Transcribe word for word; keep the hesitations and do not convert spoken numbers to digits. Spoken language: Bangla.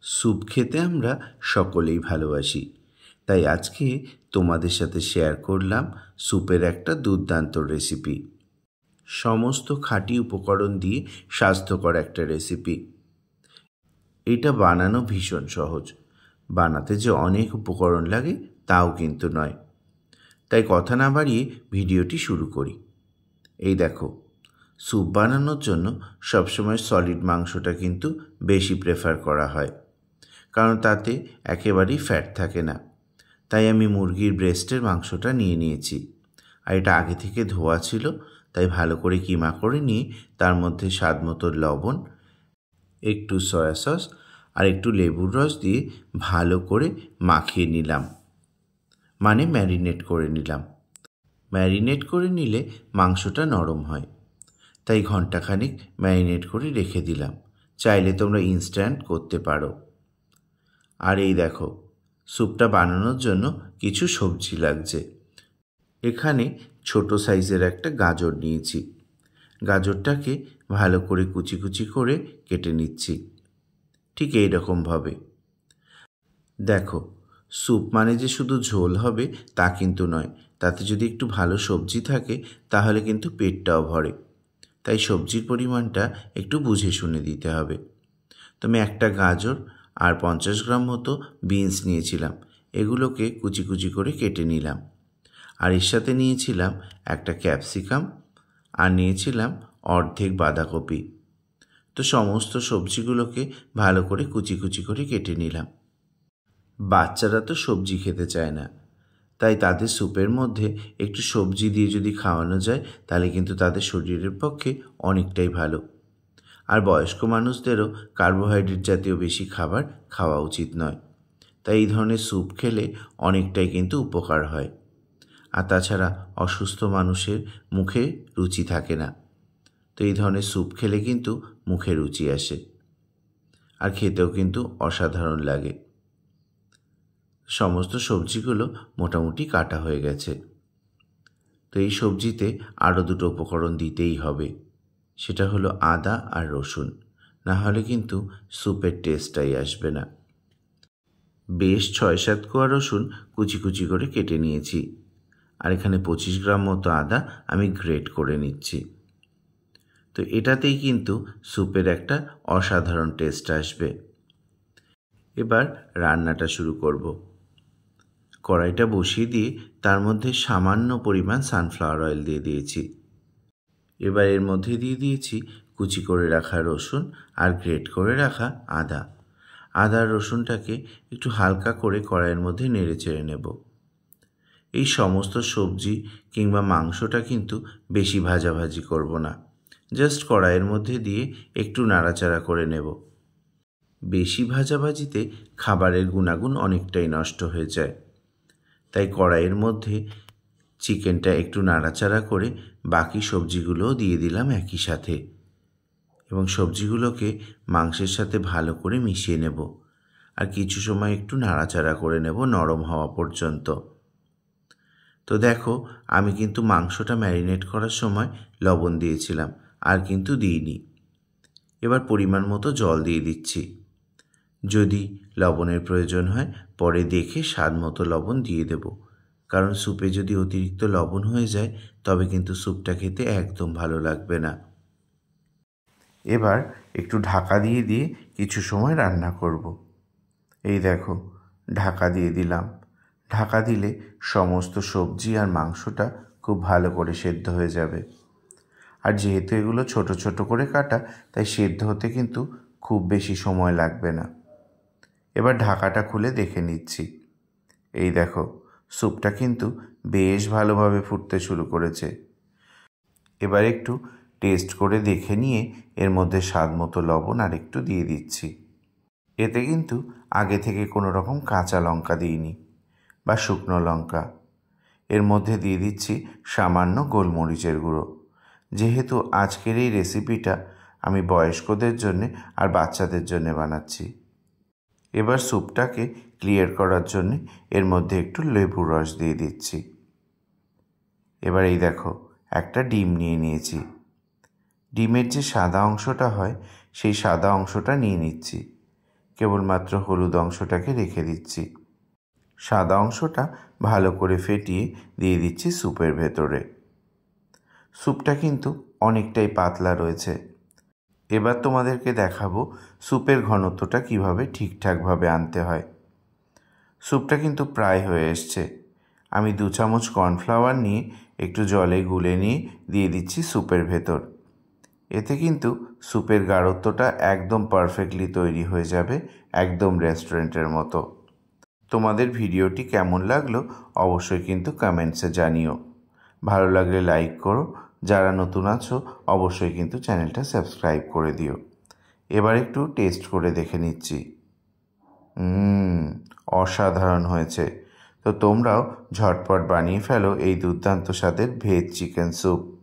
স্যুপ খেতে আমরা সকলেই ভালোবাসি, তাই আজকে তোমাদের সাথে শেয়ার করলাম স্যুপের একটা দুর্দান্ত রেসিপি। সমস্ত খাঁটি উপকরণ দিয়ে স্বাস্থ্যকর একটা রেসিপি। এটা বানানো ভীষণ সহজ, বানাতে যে অনেক উপকরণ লাগে তাও কিন্তু নয়। তাই কথা না বাড়িয়ে ভিডিওটি শুরু করি। এই দেখো, স্যুপ বানানোর জন্য সবসময় সলিড মাংসটা কিন্তু বেশি প্রেফার করা হয়, কারণ তাতে একেবারেই ফ্যাট থাকে না। তাই আমি মুরগির ব্রেস্টের মাংসটা নিয়ে নিয়েছি, আর এটা আগে থেকে ধোয়া ছিল, তাই ভালো করে কিমা করে নিয়ে তার মধ্যে স্বাদ মতো লবণ, একটু সয়া সস আর একটু লেবুর রস দিয়ে ভালো করে মাখিয়ে নিলাম, মানে ম্যারিনেট করে নিলাম। ম্যারিনেট করে নিলে মাংসটা নরম হয়, তাই ঘন্টাখানিক ম্যারিনেট করে রেখে দিলাম। চাইলে তোমরা ইনস্ট্যান্ট করতে পারো। আর এই দেখো, স্যুপটা বানানোর জন্য কিছু সবজি লাগছে। এখানে ছোট সাইজের একটা গাজর নিয়েছি। গাজরটাকে ভালো করে কুচি কুচি করে কেটে নিচ্ছি, ঠিক এই রকমভাবে। দেখো, স্যুপ মানে যে শুধু ঝোল হবে তা কিন্তু নয়, তাতে যদি একটু ভালো সবজি থাকে তাহলে কিন্তু পেটটাও ভরে। তাই সবজির পরিমাণটা একটু বুঝে শুনে দিতে হবে। তো আমি একটা গাজর আর পঞ্চাশ গ্রাম মতো বিনস নিয়েছিলাম, এগুলোকে কুচি কুচি করে কেটে নিলাম। আর এর সাথে নিয়েছিলাম একটা ক্যাপসিকাম আর নিয়েছিলাম অর্ধেক বাঁধাকপি। তো সমস্ত সবজিগুলোকে ভালো করে কুচি কুচি করে কেটে নিলাম। বাচ্চারা তো সবজি খেতে চায় না, তাই তাদের স্যুপের মধ্যে একটু সবজি দিয়ে যদি খাওয়ানো যায় তাহলে কিন্তু তাদের শরীরের পক্ষে অনেকটাই ভালো। আর বয়স্ক মানুষদেরও কার্বোহাইড্রেট জাতীয় বেশি খাবার খাওয়া উচিত নয়, তাই এই ধরনের স্যুপ খেলে অনেকটাই কিন্তু উপকার হয়। আর তাছাড়া অসুস্থ মানুষের মুখে রুচি থাকে না, তো এই ধরনের স্যুপ খেলে কিন্তু মুখে রুচি আসে, আর খেতেও কিন্তু অসাধারণ লাগে। সমস্ত সবজিগুলো মোটামুটি কাটা হয়ে গেছে। তো এই সবজিতে আরও দুটো উপকরণ দিতেই হবে, সেটা হলো আদা আর রসুন, না হলে কিন্তু স্যুপের টেস্টটাই আসবে না। বেশ ছয় সাত কোয়া রসুন কুচি কুচি করে কেটে নিয়েছি, আর এখানে পঁচিশ গ্রাম মতো আদা আমি গ্রেট করে নিচ্ছি। তো এটাতেই কিন্তু স্যুপের একটা অসাধারণ টেস্ট আসবে। এবার রান্নাটা শুরু করব। কড়াইটা বসিয়ে দিয়ে তার মধ্যে সামান্য পরিমাণ সানফ্লাওয়ার অয়েল দিয়ে দিয়েছি। এবার এর মধ্যে দিয়ে দিয়েছি কুচি করে রাখা রসুন আর গ্রেট করে রাখা আদা। আদা রসুনটাকে একটু হালকা করে কড়াইয়ের মধ্যে নেড়ে চেড়ে নেব। এই সমস্ত সবজি কিংবা মাংসটা কিন্তু বেশি ভাজাভাজি করব না, জাস্ট কড়াইয়ের মধ্যে দিয়ে একটু নাড়াচাড়া করে নেব। বেশি ভাজাভাজিতে খাবারের গুণাগুণ অনেকটাই নষ্ট হয়ে যায়, তাই কড়াইয়ের মধ্যে চিকেনটা একটু নাড়াচাড়া করে বাকি সবজিগুলোও দিয়ে দিলাম একই সাথে, এবং সবজিগুলোকে মাংসের সাথে ভালো করে মিশিয়ে নেব। আর কিছু সময় একটু নাড়াচাড়া করে নেব নরম হওয়া পর্যন্ত। তো দেখো, আমি কিন্তু মাংসটা ম্যারিনেট করার সময় লবণ দিয়েছিলাম, আর কিন্তু দিইনি। এবার পরিমাণ মতো জল দিয়ে দিচ্ছি। যদি লবণের প্রয়োজন হয় পরে দেখে স্বাদ মতো লবণ দিয়ে দেব, কারণ স্যুপে যদি অতিরিক্ত লবণ হয়ে যায় তবে কিন্তু স্যুপটা খেতে একদম ভালো লাগবে না। এবার একটু ঢাকা দিয়ে দিয়ে কিছু সময় রান্না করব। এই দেখো, ঢাকা দিয়ে দিলাম। ঢাকা দিলে সমস্ত সবজি আর মাংসটা খুব ভালো করে সেদ্ধ হয়ে যাবে। আর যেহেতু এগুলো ছোট ছোট করে কাটা, তাই সেদ্ধ হতে কিন্তু খুব বেশি সময় লাগবে না। এবার ঢাকাটা খুলে দেখে নিচ্ছি। এই দেখো, স্যুপটা কিন্তু বেশ ভালোভাবে ফুটতে শুরু করেছে। এবার একটু টেস্ট করে দেখে নিয়ে এর মধ্যে স্বাদ মতো লবণ আর একটু দিয়ে দিচ্ছি। এতে কিন্তু আগে থেকে কোনো রকম কাঁচা লঙ্কা দিইনি বা শুকনো লঙ্কা। এর মধ্যে দিয়ে দিচ্ছি সামান্য গোলমরিচের গুঁড়ো, যেহেতু আজকের এই রেসিপিটা আমি বয়স্কদের জন্যে আর বাচ্চাদের জন্যে বানাচ্ছি। এবার স্যুপটাকে ক্লিয়ার করার জন্যে এর মধ্যে একটু লেবুর রস দিয়ে দিচ্ছি। এবার এই দেখো, একটা ডিম নিয়ে নিয়েছি। ডিমের যে সাদা অংশটা হয় সেই সাদা অংশটা নিয়ে নিচ্ছি। কেবলমাত্র হলুদ অংশটাকে রেখে দিচ্ছি। সাদা অংশটা ভালো করে ফেটিয়ে দিয়ে দিচ্ছি স্যুপের ভেতরে। স্যুপটা কিন্তু অনেকটাই পাতলা রয়েছে। এবার তোমাদেরকে দেখাবো স্যুপের ঘনত্বটা কিভাবে ঠিকঠাকভাবে আনতে হয়। স্যুপটা কিন্তু প্রায় হয়ে এসছে। আমি দু চামচ কর্নফ্লাওয়ার নিয়ে একটু জলে গুলে নিয়ে দিয়ে দিচ্ছি স্যুপের ভেতর। এতে কিন্তু স্যুপের গাঢ়ত্বটা একদম পারফেক্টলি তৈরি হয়ে যাবে, একদম রেস্টুরেন্টের মতো। তোমাদের ভিডিওটি কেমন লাগলো অবশ্যই কিন্তু কমেন্টসে জানিও। ভালো লাগলে লাইক করো, যারা নতুন আছো অবশ্যই কিন্তু চ্যানেলটা সাবস্ক্রাইব করে দিও। এবার একটু টেস্ট করে দেখে নিচ্ছি। হুম অসাধারণ হয়েছে। তো তোমরাও ঝটপট বানিয়ে ফেলো এই দুর্দান্ত স্বাদের ভেজ চিকেন স্যুপ।